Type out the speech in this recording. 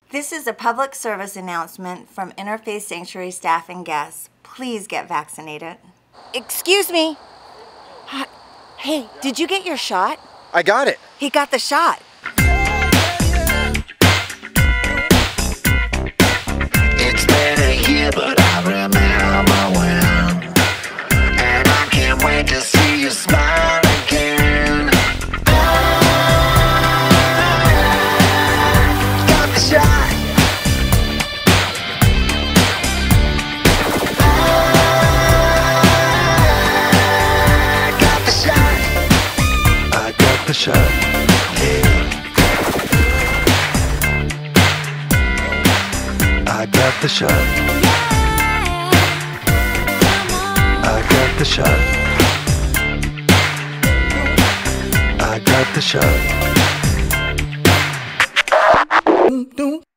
This is a public service announcement from Interfaith Sanctuary staff and guests. Please get vaccinated. Excuse me. Hey, did you get your shot? I got it. He got the shot. It's been a year, but I remember when. And I can't wait to see you smile again. Got the shot. Got the shot. I got the shot. Yeah. I got the shot. I got the shot. I got the shot.